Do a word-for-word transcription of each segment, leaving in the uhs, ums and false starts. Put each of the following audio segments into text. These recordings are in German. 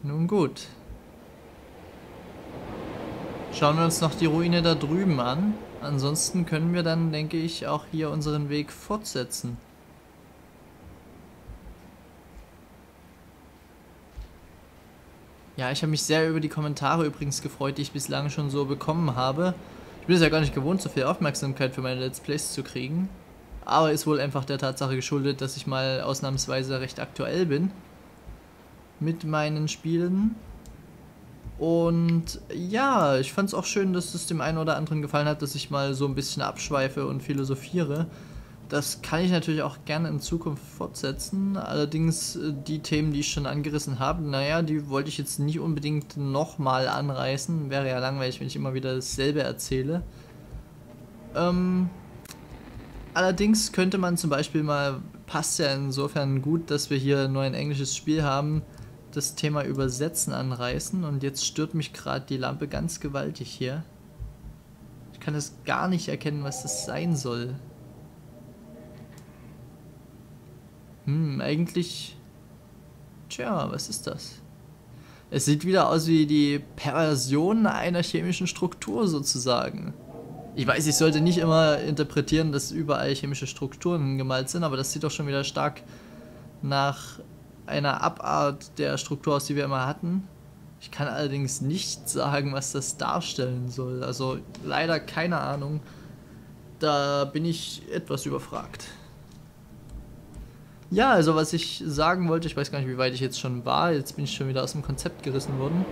Nun gut. Schauen wir uns noch die Ruine da drüben an. Ansonsten können wir dann, denke ich, auch hier unseren Weg fortsetzen. Ja, ich habe mich sehr über die Kommentare übrigens gefreut, die ich bislang schon so bekommen habe. Ich bin es ja gar nicht gewohnt, so viel Aufmerksamkeit für meine Let's Plays zu kriegen. Aber ist wohl einfach der Tatsache geschuldet, dass ich mal ausnahmsweise recht aktuell bin mit meinen Spielen. Und ja, ich fand es auch schön, dass es dem einen oder anderen gefallen hat, dass ich mal so ein bisschen abschweife und philosophiere. Das kann ich natürlich auch gerne in Zukunft fortsetzen. Allerdings äh, die Themen, die ich schon angerissen habe, naja, die wollte ich jetzt nicht unbedingt nochmal anreißen. Wäre ja langweilig, wenn ich immer wieder dasselbe erzähle. Ähm, allerdings könnte man zum Beispiel mal, passt ja insofern gut, dass wir hier nur ein englisches Spiel haben, das Thema Übersetzen anreißen. Und jetzt stört mich gerade die Lampe ganz gewaltig hier. Ich kann das gar nicht erkennen, was das sein soll. Hm, eigentlich... Tja, was ist das? Es sieht wieder aus wie die Perversion einer chemischen Struktur sozusagen. Ich weiß, ich sollte nicht immer interpretieren, dass überall chemische Strukturen gemalt sind, aber das sieht doch schon wieder stark nach einer Abart der Struktur aus, die wir immer hatten. Ich kann allerdings nicht sagen, was das darstellen soll. Also leider keine Ahnung. Da bin ich etwas überfragt. Ja, also was ich sagen wollte, ich weiß gar nicht, wie weit ich jetzt schon war, jetzt bin ich schon wieder aus dem Konzept gerissen worden.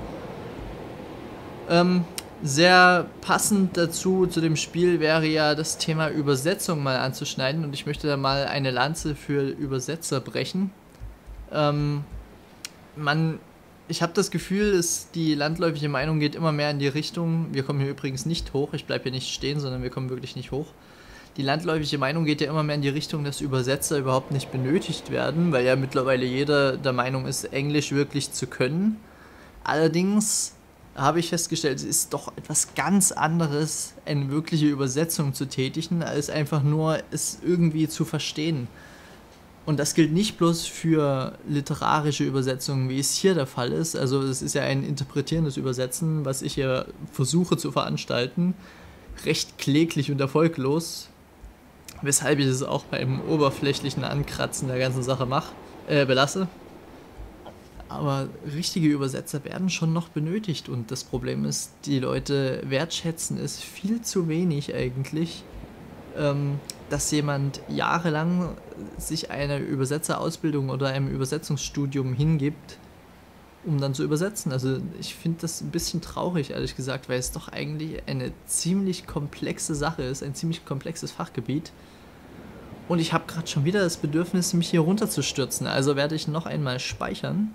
Ähm, sehr passend dazu, zu dem Spiel, wäre ja das Thema Übersetzung mal anzuschneiden und ich möchte da mal eine Lanze für Übersetzer brechen. Ähm, man, ich habe das Gefühl, dass die landläufige Meinung geht immer mehr in die Richtung, wir kommen hier übrigens nicht hoch, ich bleibe hier nicht stehen, sondern wir kommen wirklich nicht hoch. Die landläufige Meinung geht ja immer mehr in die Richtung, dass Übersetzer überhaupt nicht benötigt werden, weil ja mittlerweile jeder der Meinung ist, Englisch wirklich zu können. Allerdings habe ich festgestellt, es ist doch etwas ganz anderes, eine wirkliche Übersetzung zu tätigen, als einfach nur es irgendwie zu verstehen. Und das gilt nicht bloß für literarische Übersetzungen, wie es hier der Fall ist. Also es ist ja ein interpretierendes Übersetzen, was ich hier versuche zu veranstalten. Recht kläglich und erfolglos. Weshalb ich es auch beim oberflächlichen Ankratzen der ganzen Sache mache, äh, belasse. Aber richtige Übersetzer werden schon noch benötigt und das Problem ist, die Leute wertschätzen es viel zu wenig eigentlich, ähm, dass jemand jahrelang sich einer Übersetzerausbildung oder einem Übersetzungsstudium hingibt, um dann zu übersetzen. Also ich finde das ein bisschen traurig, ehrlich gesagt, weil es doch eigentlich eine ziemlich komplexe Sache ist, ein ziemlich komplexes Fachgebiet. Und ich habe gerade schon wieder das Bedürfnis, mich hier runterzustürzen. Also werde ich noch einmal speichern.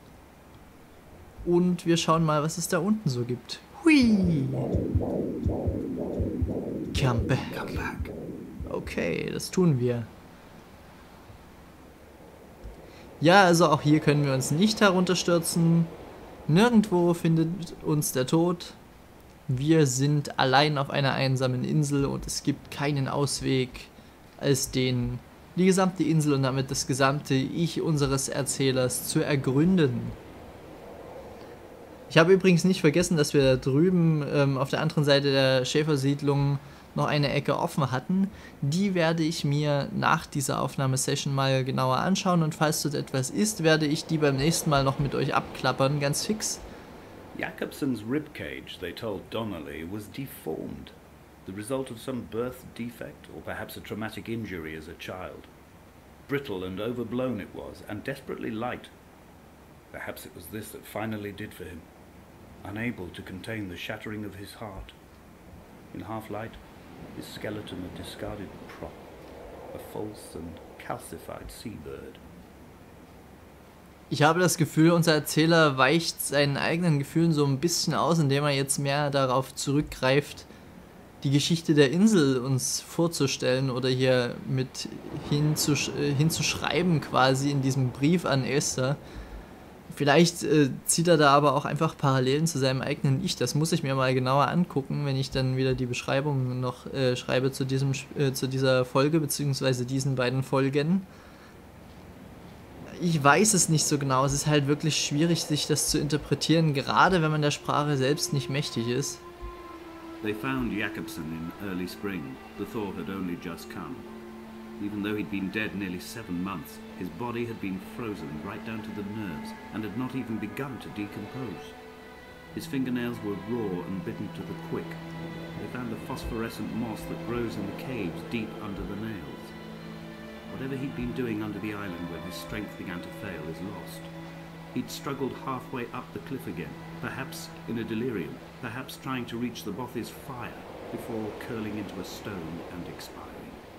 Und wir schauen mal, was es da unten so gibt. Hui! Come back. Come back. Okay, das tun wir. Ja, also auch hier können wir uns nicht herunterstürzen. Nirgendwo findet uns der Tod. Wir sind allein auf einer einsamen Insel und es gibt keinen Ausweg als den, die gesamte Insel und damit das gesamte Ich unseres Erzählers zu ergründen. Ich habe übrigens nicht vergessen, dass wir da drüben ähm, auf der anderen Seite der Schäfersiedlung noch eine Ecke offen hatten. Die werde ich mir nach dieser Aufnahmesession mal genauer anschauen und falls dort etwas ist, werde ich die beim nächsten Mal noch mit euch abklappern, ganz fix. Jacobson's ribcage, they told Donnelly, was deformed, the result of some birth defect or perhaps a traumatic injury as a child. Brittle and overblown it was, and desperately light. Perhaps it was this that finally did for him, unable to contain the shattering of his heart. In half-light, his skeleton a discarded prop, a false and calcified seabird. Ich habe das Gefühl, unser Erzähler weicht seinen eigenen Gefühlen so ein bisschen aus, indem er jetzt mehr darauf zurückgreift, die Geschichte der Insel uns vorzustellen oder hier mit hinzusch hinzuschreiben quasi in diesem Brief an Esther. Vielleicht äh, zieht er da aber auch einfach Parallelen zu seinem eigenen Ich. Das muss ich mir mal genauer angucken, wenn ich dann wieder die Beschreibung noch äh, schreibe zu, diesem, äh, zu dieser Folge, beziehungsweise diesen beiden Folgen. Ich weiß es nicht so genau. Es ist halt wirklich schwierig, sich das zu interpretieren, gerade wenn man der Sprache selbst nicht mächtig ist. They found Jakobsen in early spring. The thaw had only just come. Even though he'd been dead nearly seven months, his body had been frozen right down to the nerves and had not even begun to decompose. His fingernails were raw and bitten to the quick. They found the phosphorescent moss that grows in the caves deep under the nails. Whatever he'd been doing under the island when his strength began to fail is lost. He'd struggled halfway up the cliff again, perhaps in a delirium, perhaps trying to reach the Bothy's fire before curling into a stone and expiring.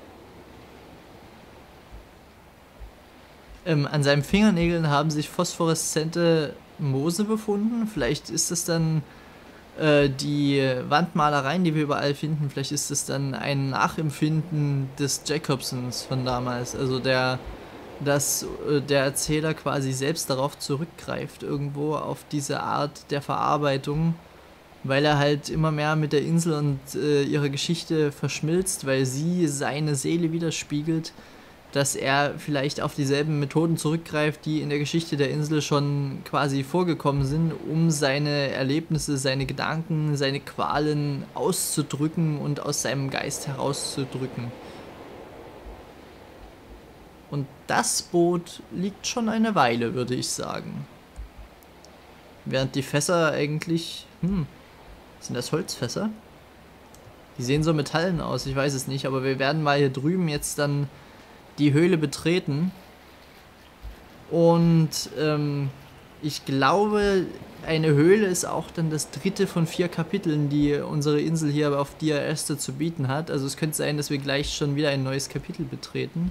Ähm, an seinen Fingernägeln haben sich phosphoreszente Moose befunden. Vielleicht ist es dann äh, die Wandmalereien, die wir überall finden. Vielleicht ist es dann ein Nachempfinden des Jakobsens von damals. Also der, dass äh, der Erzähler quasi selbst darauf zurückgreift, irgendwo auf diese Art der Verarbeitung, weil er halt immer mehr mit der Insel und äh, ihrer Geschichte verschmilzt, weil sie seine Seele widerspiegelt, dass er vielleicht auf dieselben Methoden zurückgreift, die in der Geschichte der Insel schon quasi vorgekommen sind, um seine Erlebnisse, seine Gedanken, seine Qualen auszudrücken und aus seinem Geist herauszudrücken. Und das Boot liegt schon eine Weile, würde ich sagen. Während die Fässer eigentlich... Hm, sind das Holzfässer? Die sehen so metallen aus, ich weiß es nicht, aber wir werden mal hier drüben jetzt dann die Höhle betreten. Und ähm, ich glaube, eine Höhle ist auch dann das dritte von vier Kapiteln, die unsere Insel hier auf Dia Este zu bieten hat. Also es könnte sein, dass wir gleich schon wieder ein neues Kapitel betreten.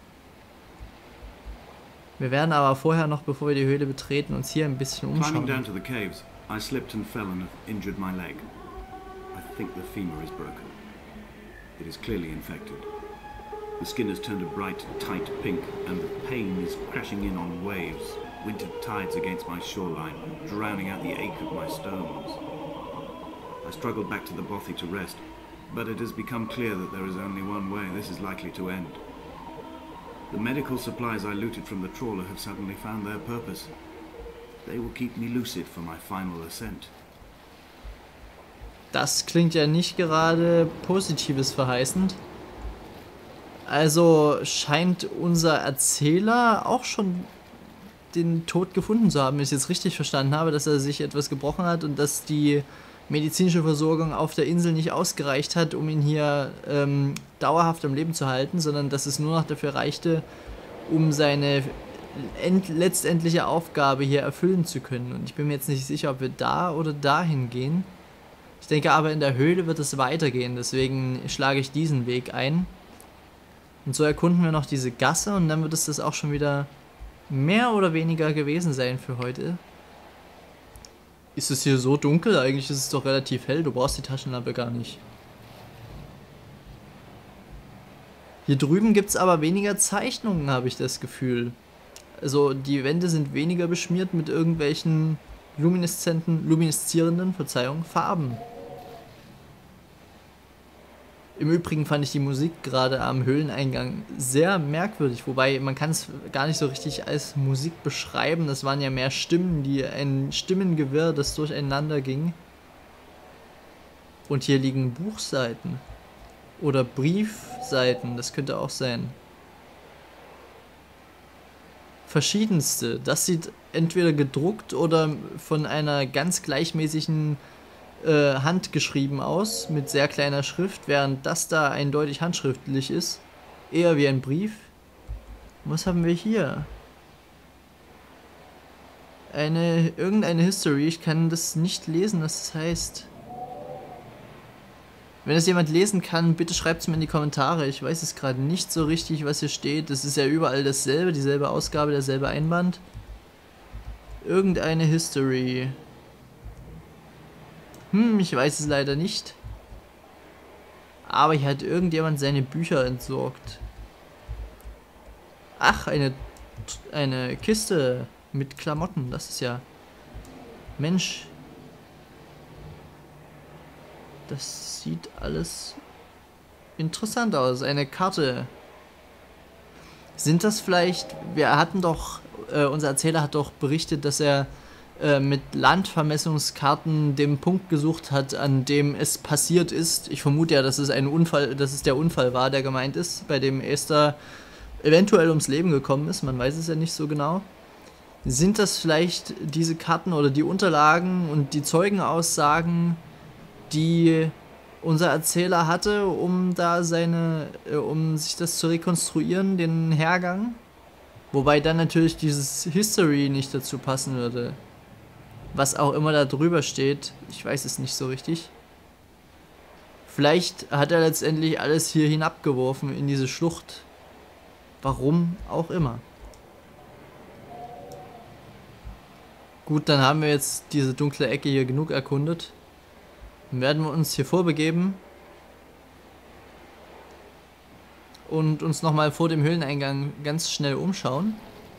Wir werden aber vorher noch, bevor wir die Höhle betreten, uns hier ein bisschen umschauen. Climbing down to the caves, I slipped and fell and injured my leg. I think the femur is broken. It is clearly infected. The skin has turned a bright, tight pink, and the pain is crashing in on waves, winter tides against my shoreline, drowning out the ache of my stones. I struggled back to the bothy to rest, but it has become clear that there is only one way this is likely to end. The medical supplies I looted from the trawler have suddenly found their purpose. They will keep me lucid for my final ascent. Das klingt ja nicht gerade Positives verheißend. Also scheint unser Erzähler auch schon den Tod gefunden zu haben, wenn ich es jetzt richtig verstanden habe, dass er sich etwas gebrochen hat und dass die medizinische Versorgung auf der Insel nicht ausgereicht hat, um ihn hier ähm, dauerhaft am Leben zu halten, sondern dass es nur noch dafür reichte, um seine end letztendliche Aufgabe hier erfüllen zu können. Und ich bin mir jetzt nicht sicher, ob wir da oder dahin gehen. Ich denke aber, in der Höhle wird es weitergehen, deswegen schlage ich diesen Weg ein. Und so erkunden wir noch diese Gasse und dann wird es das auch schon wieder mehr oder weniger gewesen sein für heute. Ist es hier so dunkel? Eigentlich ist es doch relativ hell, du brauchst die Taschenlampe gar nicht. Hier drüben gibt es aber weniger Zeichnungen, habe ich das Gefühl. Also die Wände sind weniger beschmiert mit irgendwelchen lumineszenten, lumineszierenden, Verzeihung, Farben. Im Übrigen fand ich die Musik gerade am Höhleneingang sehr merkwürdig, wobei man kann es gar nicht so richtig als Musik beschreiben. Das waren ja mehr Stimmen, die ein Stimmengewirr, das durcheinander ging. Und hier liegen Buchseiten oder Briefseiten, das könnte auch sein. Verschiedenste. Das sieht entweder gedruckt oder von einer ganz gleichmäßigen Äh, handgeschrieben aus, mit sehr kleiner Schrift, während das da eindeutig handschriftlich ist. Eher wie ein Brief. Was haben wir hier? Eine, irgendeine History, ich kann das nicht lesen, was das heißt. Wenn es jemand lesen kann, bitte schreibt es mir in die Kommentare. Ich weiß es gerade nicht so richtig, was hier steht. Es ist ja überall dasselbe, dieselbe Ausgabe, derselbe Einband. Irgendeine History. Hm, ich weiß es leider nicht. Aber hier hat irgendjemand seine Bücher entsorgt. Ach, eine, eine Kiste mit Klamotten. Das ist ja... Mensch. Das sieht alles interessant aus. Eine Karte. Sind das vielleicht... Wir hatten doch äh, unser Erzähler hat doch berichtet, dass er äh, mit Landvermessungskarten den Punkt gesucht hat, an dem es passiert ist. Ich vermute ja, dass es ein Unfall, dass es der Unfall war, der gemeint ist, bei dem Esther eventuell ums Leben gekommen ist. Man weiß es ja nicht so genau. Sind das vielleicht diese Karten oder die Unterlagen und die Zeugenaussagen, die unser Erzähler hatte, um da seine, äh, um sich das zu rekonstruieren, den Hergang? Wobei dann natürlich dieses History nicht dazu passen würde. Was auch immer da drüber steht, ich weiß es nicht so richtig. Vielleicht hat er letztendlich alles hier hinabgeworfen in diese Schlucht. Warum auch immer. Gut, dann haben wir jetzt diese dunkle Ecke hier genug erkundet. Dann werden wir uns hier vorbegeben und uns nochmal vor dem Höhleneingang ganz schnell umschauen.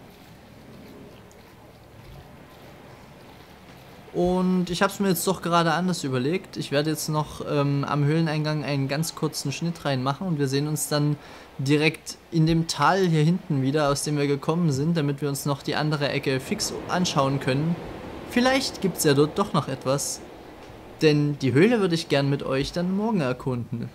Und ich habe es mir jetzt doch gerade anders überlegt. Ich werde jetzt noch ähm, am Höhleneingang einen ganz kurzen Schnitt reinmachen und wir sehen uns dann direkt in dem Tal hier hinten wieder, aus dem wir gekommen sind, damit wir uns noch die andere Ecke fix anschauen können. Vielleicht gibt es ja dort doch noch etwas, denn die Höhle würde ich gern mit euch dann morgen erkunden.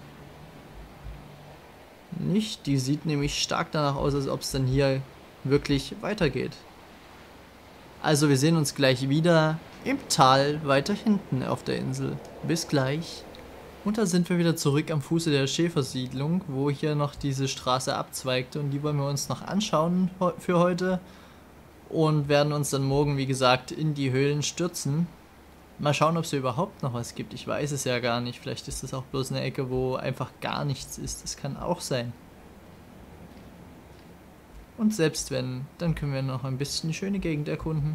Nicht? Die sieht nämlich stark danach aus, als ob es dann hier wirklich weitergeht. Also wir sehen uns gleich wieder im Tal weiter hinten auf der Insel. Bis gleich. Und da sind wir wieder zurück am Fuße der Schäfersiedlung, wo hier noch diese Straße abzweigte und die wollen wir uns noch anschauen für heute und werden uns dann morgen, wie gesagt, in die Höhlen stürzen. Mal schauen, ob es hier überhaupt noch was gibt. Ich weiß es ja gar nicht. Vielleicht ist das auch bloß eine Ecke, wo einfach gar nichts ist. Das kann auch sein. Und selbst wenn, dann können wir noch ein bisschen die schöne Gegend erkunden.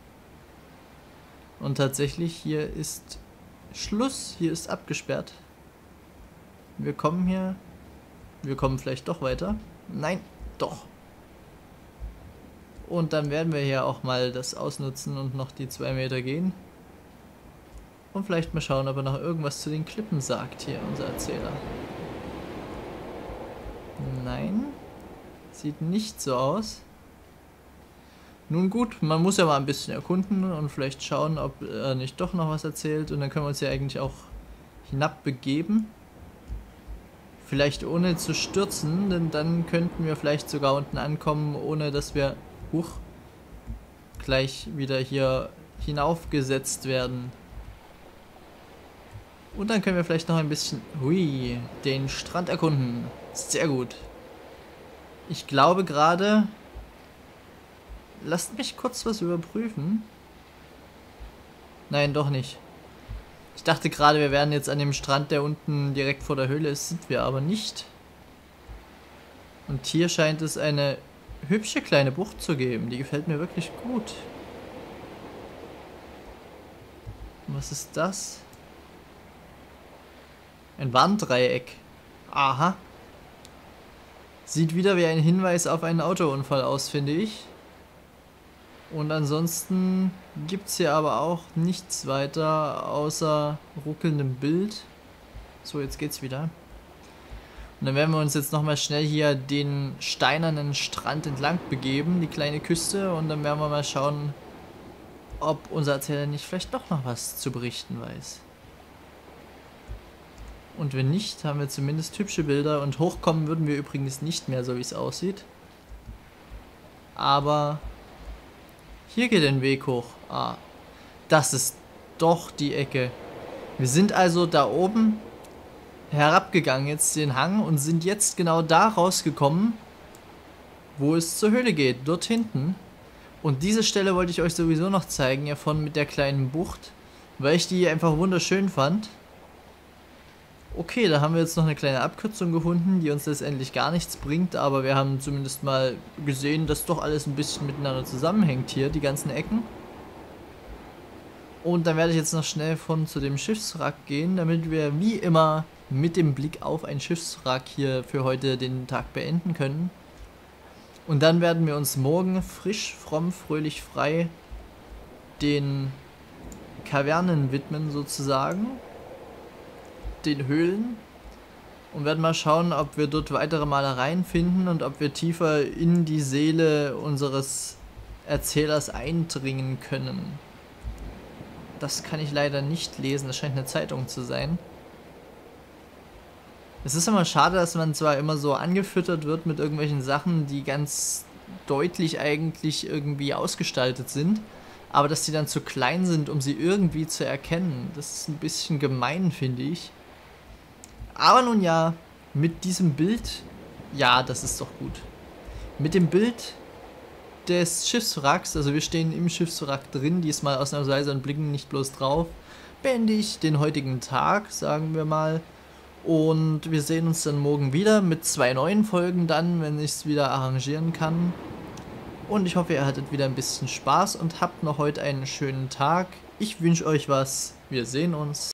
Und tatsächlich, hier ist Schluss. Hier ist abgesperrt. Wir kommen hier... Wir kommen vielleicht doch weiter. Nein, doch. Und dann werden wir hier auch mal das ausnutzen und noch die zwei Meter gehen. Und vielleicht mal schauen, ob er noch irgendwas zu den Klippen sagt, hier unser Erzähler. Nein. Sieht nicht so aus. Nun gut, man muss ja mal ein bisschen erkunden und vielleicht schauen, ob er nicht doch noch was erzählt. Und dann können wir uns ja eigentlich auch hinabbegeben. Vielleicht ohne zu stürzen, denn dann könnten wir vielleicht sogar unten ankommen, ohne dass wir huch, gleich wieder hier hinaufgesetzt werden. Und dann können wir vielleicht noch ein bisschen, hui, den Strand erkunden. Sehr gut. Ich glaube gerade, lasst mich kurz was überprüfen. Nein, doch nicht. Ich dachte gerade, wir wären jetzt an dem Strand, der unten direkt vor der Höhle ist, sind wir aber nicht. Und hier scheint es eine hübsche kleine Bucht zu geben. Die gefällt mir wirklich gut. Und was ist das? Ein Warndreieck. Aha. Sieht wieder wie ein Hinweis auf einen Autounfall aus, finde ich. Und ansonsten gibt es hier aber auch nichts weiter außer ruckelndem Bild. So, jetzt geht's wieder. Und dann werden wir uns jetzt nochmal schnell hier den steinernen Strand entlang begeben, die kleine Küste. Und dann werden wir mal schauen, ob unser Erzähler nicht vielleicht doch noch was zu berichten weiß. Und wenn nicht, haben wir zumindest hübsche Bilder. Und hochkommen würden wir übrigens nicht mehr, so wie es aussieht. Aber hier geht ein Weg hoch. Ah, das ist doch die Ecke. Wir sind also da oben herabgegangen, jetzt den Hang, und sind jetzt genau da rausgekommen, wo es zur Höhle geht, dort hinten. Und diese Stelle wollte ich euch sowieso noch zeigen, ja, von mit der kleinen Bucht, weil ich die einfach wunderschön fand. Okay, da haben wir jetzt noch eine kleine Abkürzung gefunden, die uns letztendlich gar nichts bringt, aber wir haben zumindest mal gesehen, dass doch alles ein bisschen miteinander zusammenhängt hier, die ganzen Ecken. Und dann werde ich jetzt noch schnell von zu dem Schiffswrack gehen, damit wir wie immer mit dem Blick auf ein Schiffswrack hier für heute den Tag beenden können. Und dann werden wir uns morgen frisch, fromm, fröhlich, frei den Kavernen widmen sozusagen. Den Höhlen, und werden mal schauen, ob wir dort weitere Malereien finden und ob wir tiefer in die Seele unseres Erzählers eindringen können. Das kann ich leider nicht lesen, das scheint eine Zeitung zu sein. Es ist immer schade, dass man zwar immer so angefüttert wird mit irgendwelchen Sachen, die ganz deutlich eigentlich irgendwie ausgestaltet sind, aber dass die dann zu klein sind, um sie irgendwie zu erkennen. Das ist ein bisschen gemein, finde ich. Aber nun ja, mit diesem Bild, ja, das ist doch gut. Mit dem Bild des Schiffswracks, also wir stehen im Schiffswrack drin, diesmal ausnahmsweise und blicken nicht bloß drauf, beende ich den heutigen Tag, sagen wir mal. Und wir sehen uns dann morgen wieder mit zwei neuen Folgen dann, wenn ich es wieder arrangieren kann. Und ich hoffe, ihr hattet wieder ein bisschen Spaß und habt noch heute einen schönen Tag. Ich wünsche euch was. Wir sehen uns.